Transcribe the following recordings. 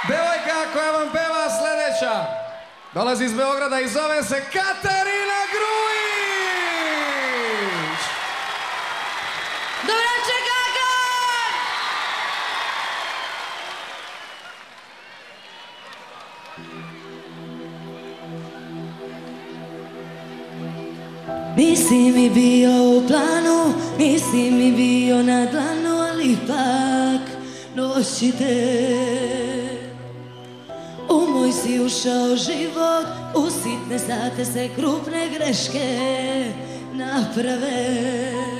Devojka koja vam peva sljedeća dolazi iz Beograda i zove se Katarina Grujić. Dobroveče, Gagan! Nisi mi bio u planu, nisi mi bio na dlanu, ali ipak noći te. U moj si ušao život, u sitne sate se krupne greške naprave.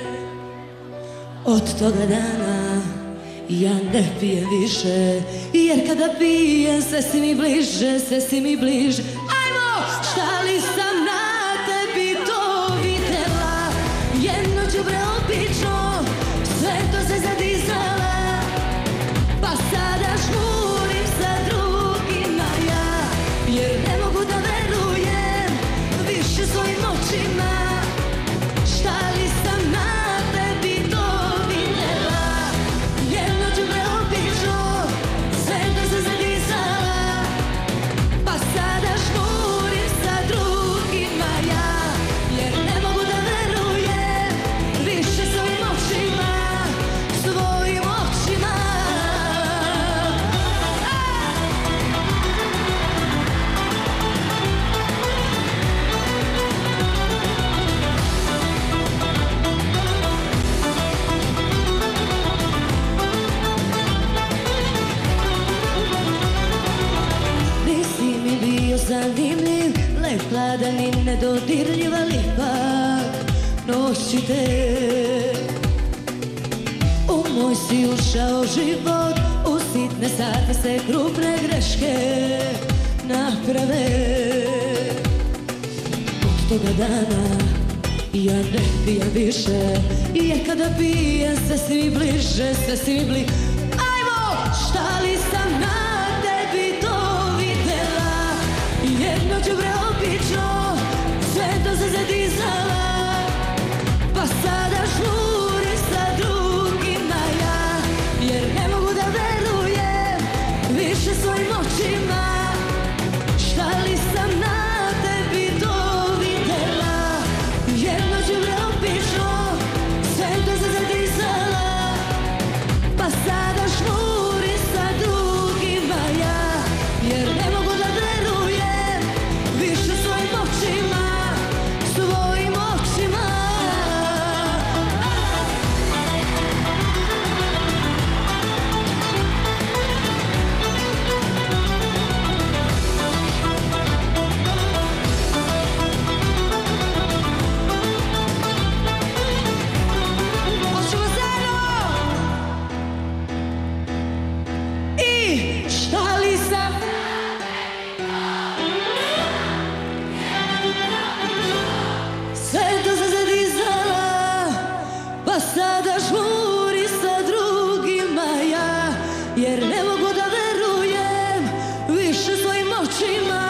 Od toga dana ja ne pijem više, jer kada pijem sve si mi bliže, sve si mi bliže. Ajmo! Šta li sam na tebi to videla, jedno đubre obično, sve to se zadizala, pa sada žmurim sa drugima ja, jer ne mogu da verujem više svojim očima. Šta li sam na tebi to videla, jedno đubre obično, sve to se zadizala, pa sada žmurim sa drugima ja, jer ne mogu da verujem više svojim očima, svojim očima. Nisi mi bio zanimljiv, lep, hladan i nedodirljiv, ali ipak noći te. U moj si ušao život, u sitne sate se krupne greške naprave. Od toga dana ja ne pijem više, jer kada pijem sve si mi bliže, sve si mi bliže. Ajmo! Šta li sam na tebi to videla, jedno đubre obično, sve to se zadizala, pa sada žmurim sa drugima ja, jer ne mogu da verujem više svojim očima. Šta li sam na tebi to videla, jedno đubre obično, sve to se zadizala, pa sada žmurim sa drugima ja, jer ne mogu da verujem više svojim očima, svojim očima. Hoćemo zajedno! I šta li sam sve to se zadizala, pa sada žmuri sa drugima ja, jer ne mogu da verujem više svojim očima.